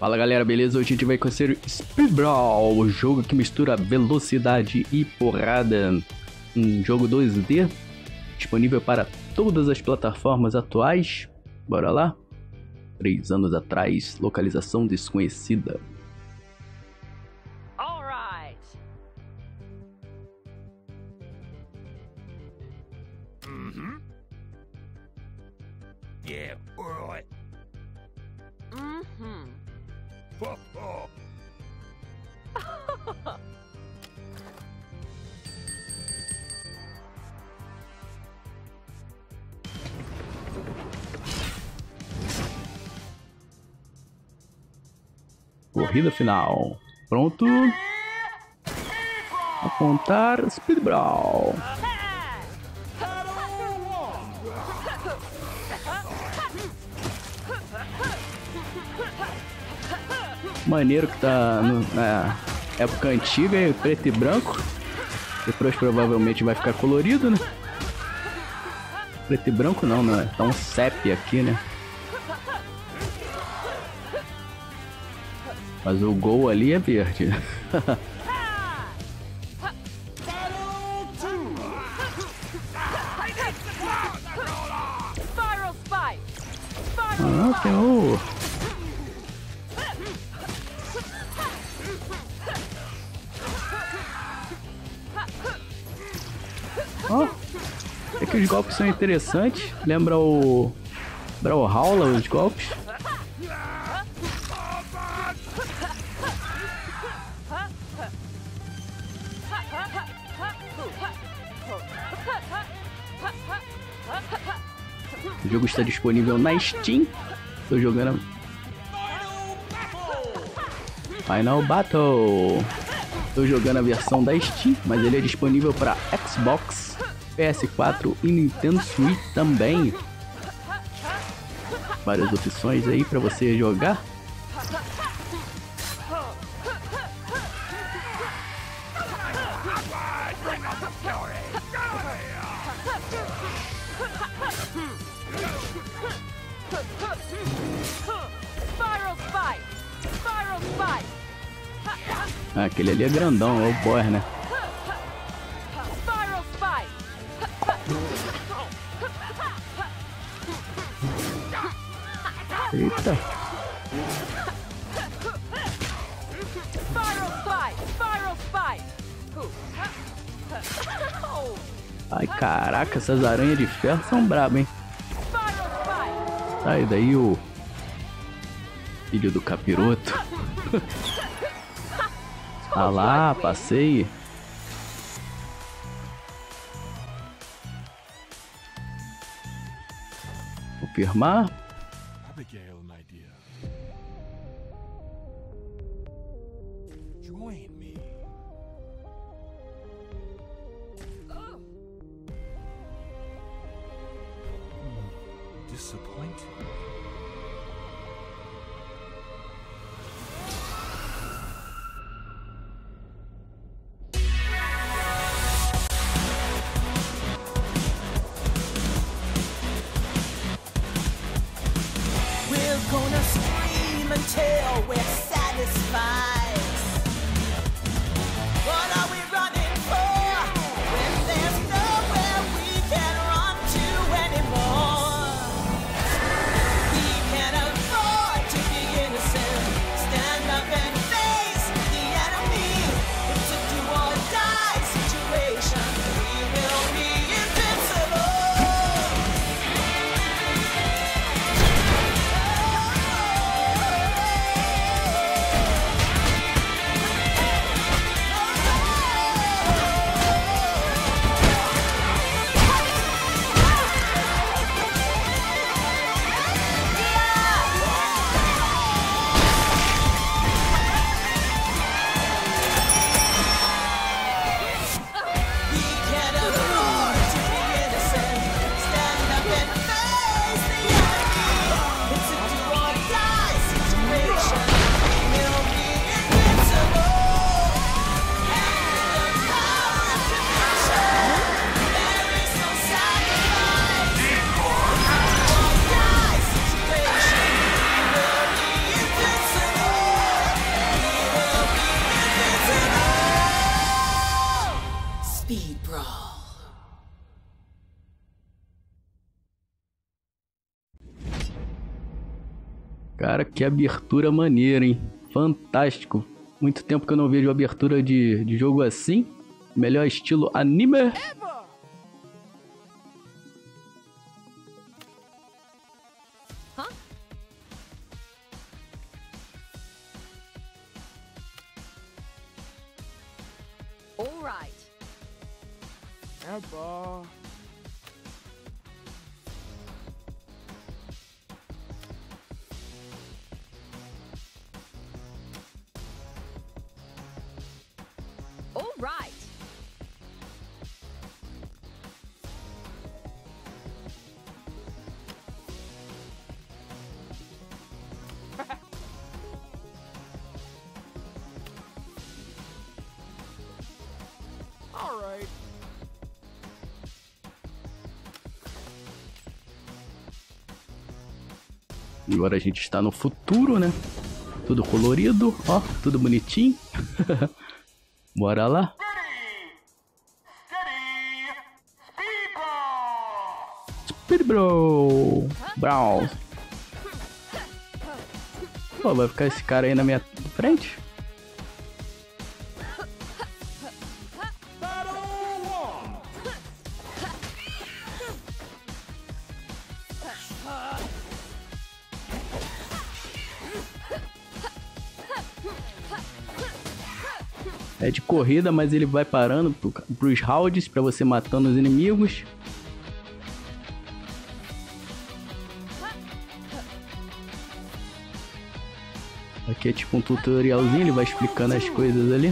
Fala galera, beleza? Hoje a gente vai conhecer Speed Brawl, o jogo que mistura velocidade e porrada. Um jogo 2D, disponível para todas as plataformas atuais. Bora lá? 3 anos atrás, localização desconhecida. Yeah, alright. Corrida final. Pronto. Apontar Speed Brawl. Maneiro que tá na época antiga, preto e branco. Depois provavelmente vai ficar colorido, né? Preto e branco não, né? Tá um sépia aqui, né? Mas o gol ali é verde. Ah, tem o... Ó, é que os golpes são interessantes. Lembra o Brawlhalla, os golpes. O jogo está disponível na Steam. Estou jogando Final Battle. Estou jogando a versão da Steam, mas ele é disponível para Xbox, PS4 e Nintendo Switch também. Várias opções aí para você jogar. Ah, aquele ali é grandão, é o boss, né? Eita! Ai, caraca, essas aranhas de ferro são brabas, hein? Sai daí, o filho do capiroto. Ah lá, passei. Confirmar. Abigail, my dear. Join me. Disappointed. Gonna scream until we're satisfied. What are we running for when there's nowhere we can run to anymore? We Cara, que abertura maneira, hein? Fantástico. Muito tempo que eu não vejo abertura de jogo assim. Melhor estilo anime. All right. Ever. All right. All right. Agora a gente está no futuro, né? Tudo colorido, ó, tudo bonitinho. Bora lá. Speed Bro! Brown. Pô, vai ficar esse cara aí na minha frente? É de corrida, mas ele vai parando pros rounds pra você matando os inimigos. Aqui é tipo um tutorialzinho, ele vai explicando as coisas ali.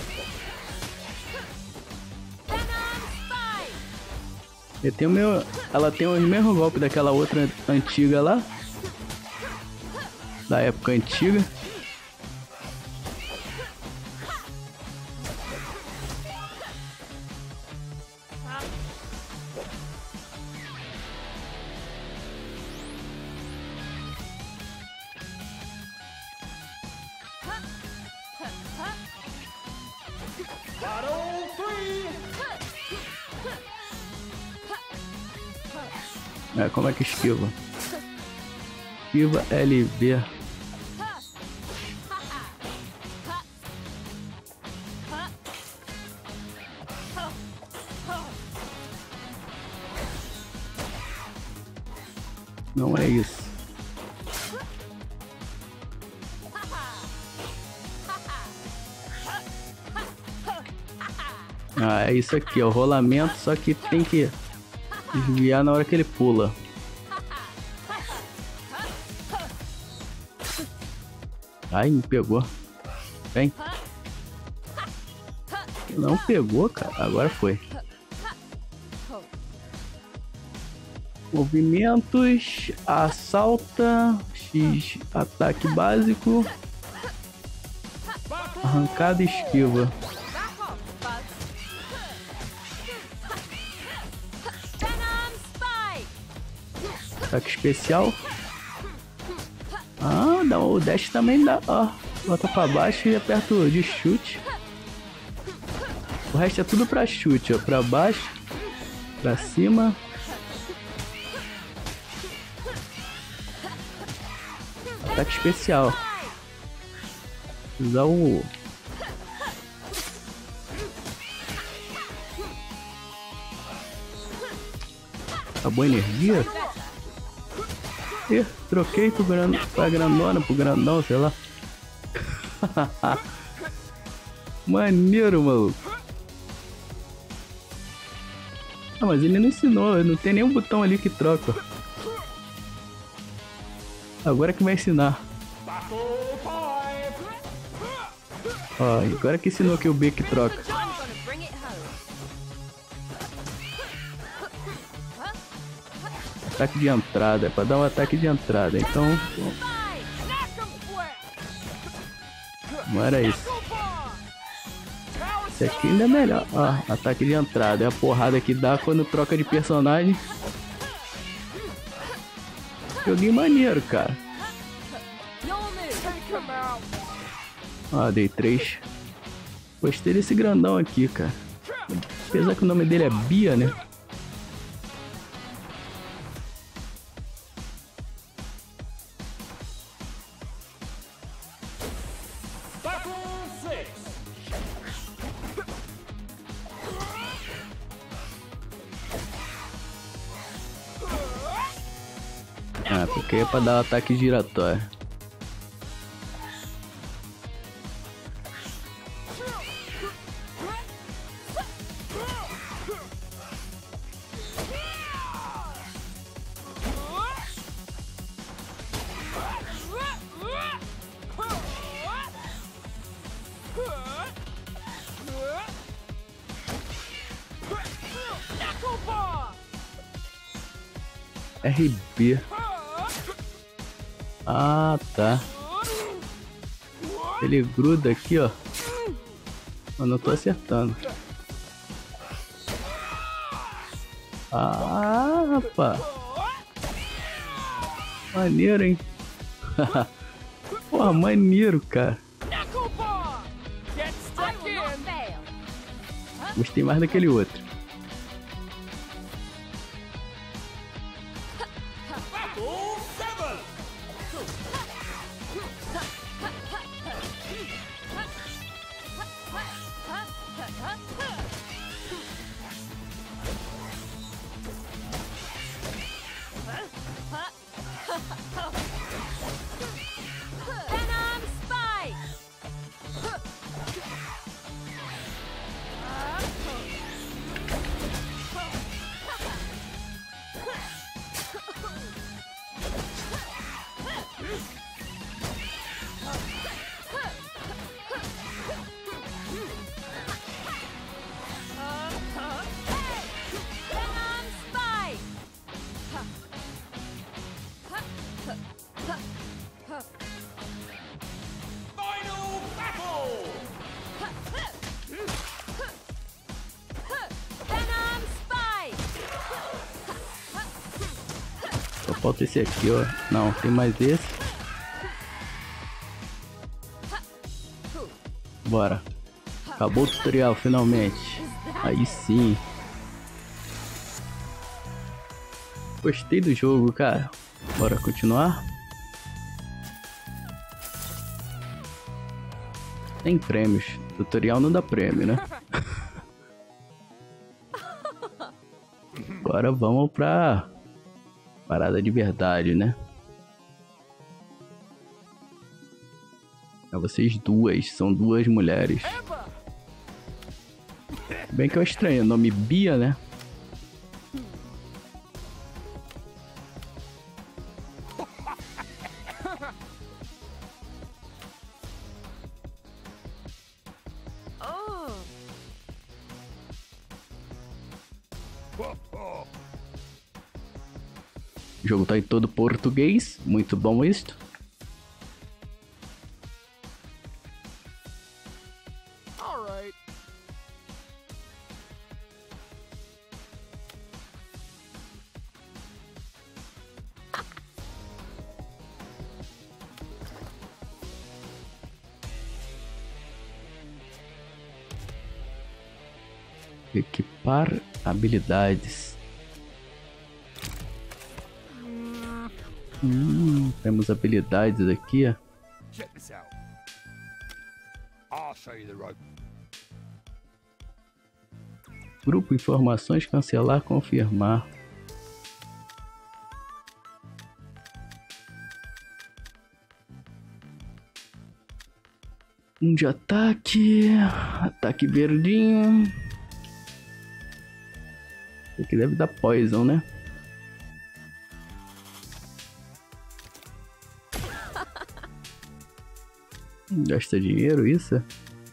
Ela tem os mesmos golpes daquela outra antiga lá. Da época antiga. É, como é que esquiva? Esquiva LB. Não é isso. Ah, é isso aqui, é o rolamento, só que tem que desviar na hora que ele pula. Ai, me pegou. Vem. Não pegou, cara. Agora foi. Movimentos. Assalta. X. Ataque básico. Arrancada e esquiva. Ataque especial. Ah, dá, o dash também dá. Ó, bota pra baixo e aperta o de chute. O resto é tudo pra chute, ó. Pra baixo, pra cima. Ataque especial. Usar o... Acabou a energia? Ih, troquei pra grandona, pro grandão, sei lá. Maneiro, maluco. Ah, mas ele não ensinou, não tem nenhum botão ali que troca. Agora que vai ensinar. Ó, agora que ensinou que o B que troca. Ataque de entrada, é pra dar um ataque de entrada, então... Não era isso. Esse aqui ainda é melhor. Ó, ataque de entrada, é a porrada que dá quando troca de personagem. Joguinho maneiro, cara. Ó, dei 3. Gostei desse grandão aqui, cara. Apesar que o nome dele é Bia, né? Ah, porque é pra dar o ataque giratório. RB. Ah, tá. Ele gruda aqui, ó. Eu não tô acertando. Ah, rapaz. Maneiro, hein? Porra, maneiro, cara. Gostei mais daquele outro. Venom Spike! Venom Spike! Final battle! Venom Spike! Só falta esse aqui, ó. Não, tem mais esse. Bora. Acabou o tutorial, finalmente. Aí sim. Gostei do jogo, cara. Bora continuar? Tem prêmios. Tutorial não dá prêmio, né? Agora vamos pra parada de verdade, né? É vocês duas, são duas mulheres. Bem que eu estranho, o nome Bia, né? Oh! O jogo tá em todo português, muito bom isto. Alright. Equipar habilidades. Temos habilidades aqui, ó. Check this out. I'll show you the rope. Grupo informações, cancelar, confirmar. Um de ataque. Ataque verdinho. Esse aqui deve dar poison, né? Gasta dinheiro, isso?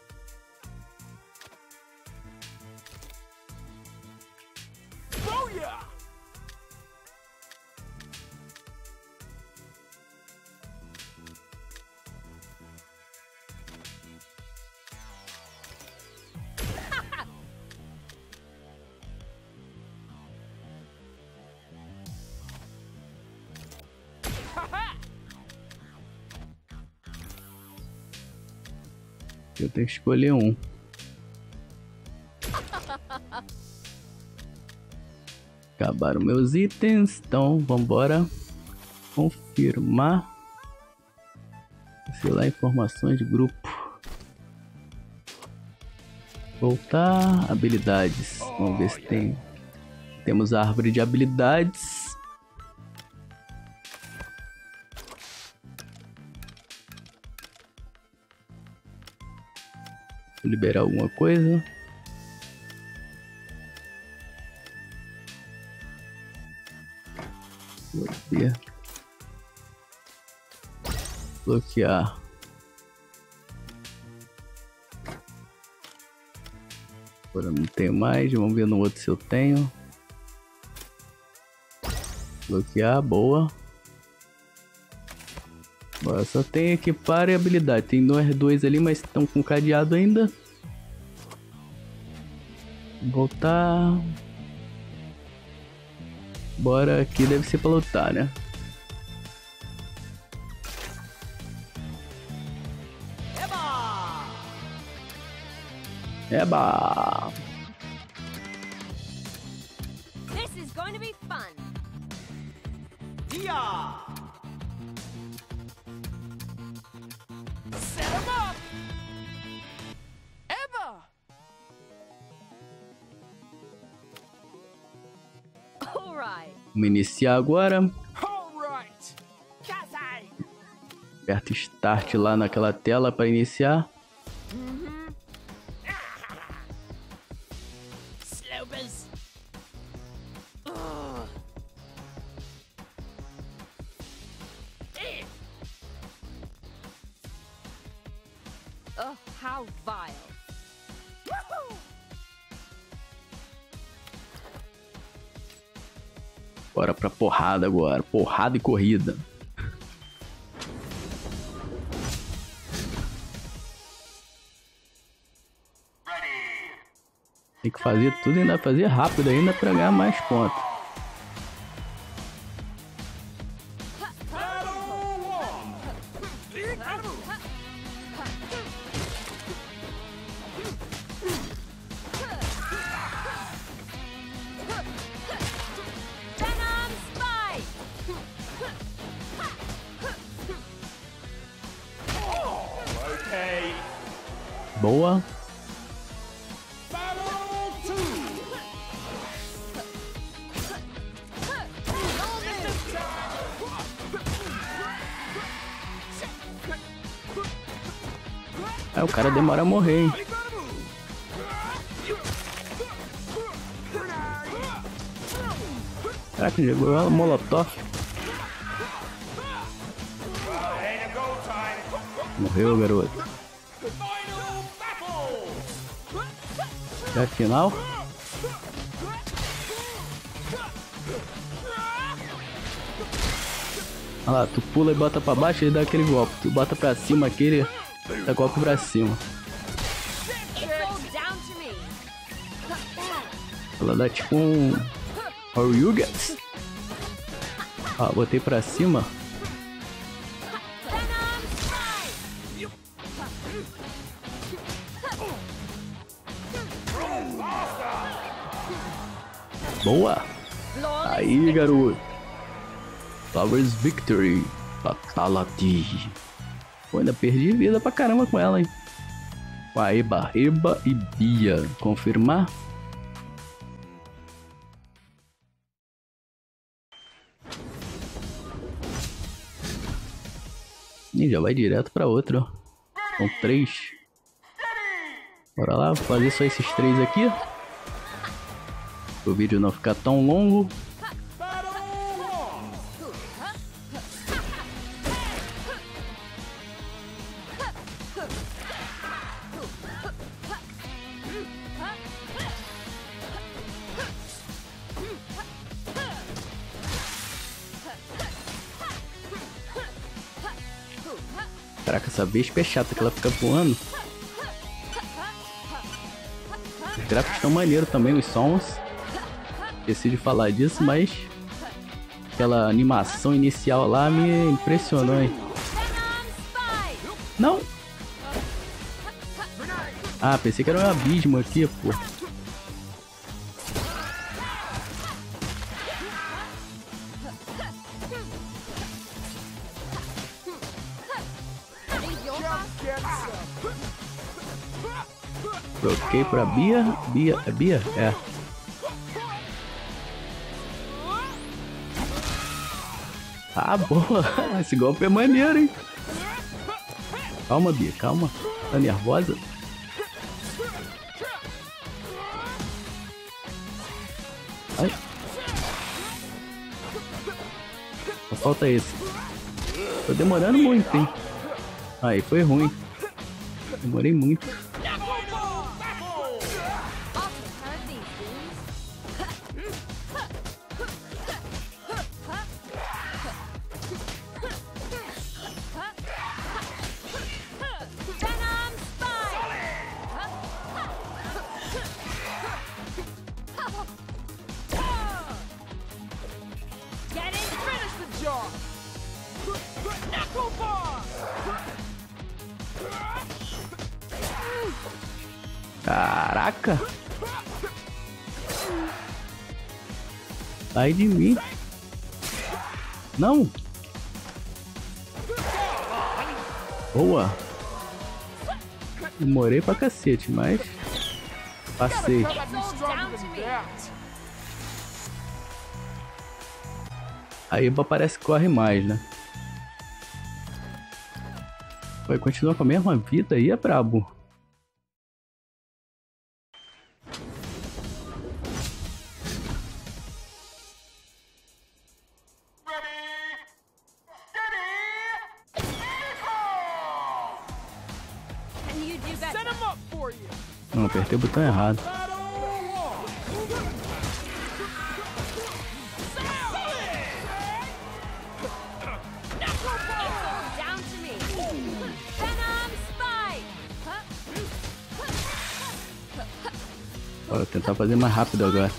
Booyah! Eu tenho que escolher um. Acabaram meus itens, então vambora confirmar. Sei lá, informações de grupo. Voltar, habilidades. Vamos ver se tem. Temos a árvore de habilidades. liberar alguma coisa. Bloquear. Agora não tenho mais. Vamos ver no outro se eu tenho. Bloquear, boa. Agora só tem equipar e habilidade. Tem dois ali, mas estão com cadeado ainda. Voltar. Bora, aqui deve ser pra lutar, né? Eba! This is going to be fun. Yeah. Set him up. Eva. All right. Vamos iniciar agora. All right. Kazai. Aperta Start lá naquela tela para iniciar. Slopers. Oh, how vile. Woohoo. Bora pra porrada agora. Porrada e corrida. Tem que fazer tudo e ainda fazer rápido ainda pra ganhar mais pontos. Venom Spike. Okay. Boa. Aí o cara demora a morrer, hein? Caraca, jogou ela molotov. Morreu, garoto. Já é final. Olha lá, tu pula e bota pra baixo e dá aquele golpe. Tu bota pra cima aquele, dá golpe pra cima. It's all down to me. Ela dá tipo um Horyugen. Ó, botei pra cima. Venom Spike. Boa! Flawless Aí, garoto. Flowers Victory. Fatality. Pô, ainda perdi vida pra caramba com ela, hein? Com a Eba e Bia. Confirmar. E já vai direto pra outra, ó. São 3. Bora lá, vou fazer só esses 3 aqui. Para o vídeo não ficar tão longo. Caraca, essa Vespa é chata que ela fica voando. Os gráficos estão maneiros também, os sons. Esqueci de falar disso, mas aquela animação inicial lá me impressionou, hein? Não! Ah, pensei que era um abismo aqui, pô. Troquei pra Bia. Bia, é Bia? É. Ah, boa. Esse golpe é maneiro, hein? Calma, Bia, calma. Tá nervosa? Só falta esse. Tô demorando muito, hein? Aí, foi ruim. Demorei muito. Caraca! Sai de mim! Não! Boa! Demorei pra cacete, mas passei. Aí parece que corre mais, né? Vai continuar com a mesma vida aí, é brabo. Não, apertei o botão errado. Vou tentar fazer mais rápido agora.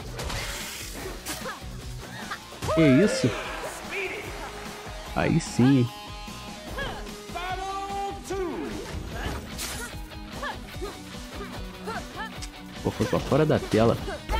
Que isso? Aí sim. Pô, foi pra fora da tela.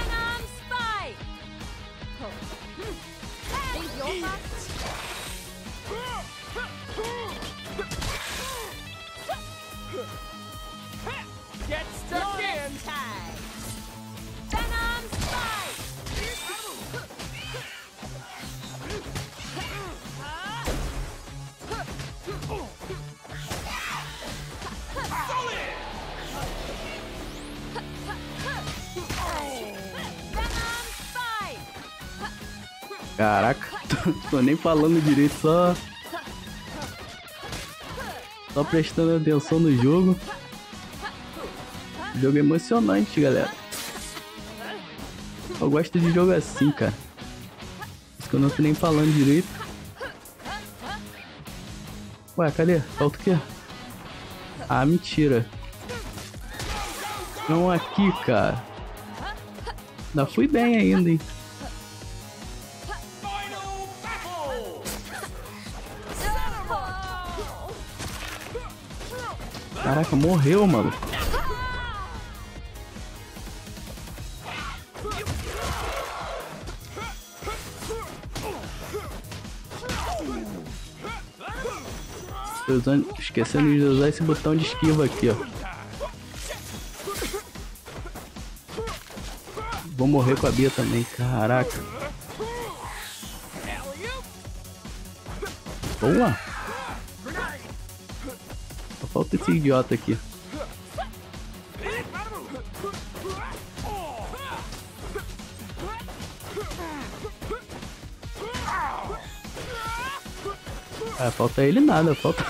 Caraca, tô nem falando direito, só prestando atenção no jogo. Jogo emocionante, galera. Eu gosto de jogo assim, cara. Por isso que eu não tô nem falando direito. Ué, cadê? Falta o quê? Ah, mentira. Não aqui, cara. Ainda fui bem ainda, hein. Caraca, morreu, mano. Esquecendo de usar esse botão de esquiva aqui, ó. Vou morrer com a Bia também, caraca. Boa! Só falta esse idiota aqui. Ah, falta ele nada, falta...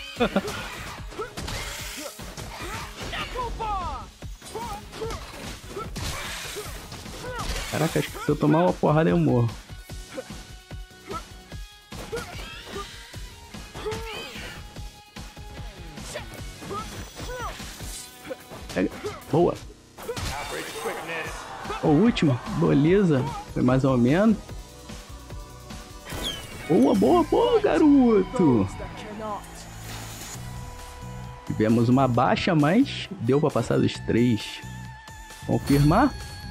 Caraca, acho que se eu tomar uma porrada eu morro. Pega. Boa. O último, beleza. Foi mais ou menos. Boa, boa, boa, garoto. Tivemos uma baixa, mas deu pra passar dos 3. Confirmar.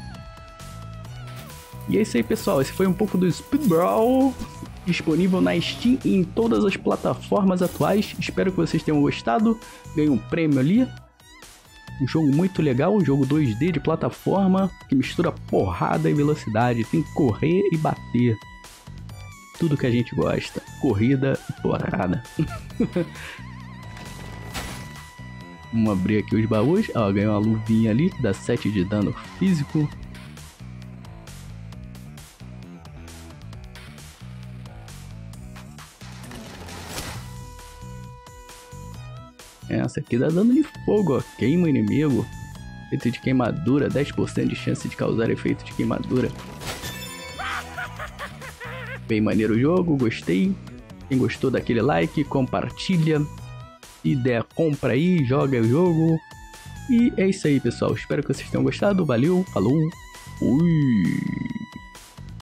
E é isso aí, pessoal. Esse foi um pouco do Speed Brawl, disponível na Steam e em todas as plataformas atuais. Espero que vocês tenham gostado. Ganhei um prêmio ali. Um jogo muito legal, um jogo 2D de plataforma que mistura porrada e velocidade. Tem que correr e bater. Tudo que a gente gosta. Corrida e porrada. Vamos abrir aqui os baús. Ó, ganhei uma luvinha ali, dá 7 de dano físico. Essa aqui dá dano de fogo, ó. Queima o inimigo. Efeito de queimadura, 10% de chance de causar efeito de queimadura. Bem maneiro o jogo, gostei. Quem gostou, daquele like, compartilha. Se der, compra aí, joga o jogo. E é isso aí, pessoal. Espero que vocês tenham gostado. Valeu, falou, fui!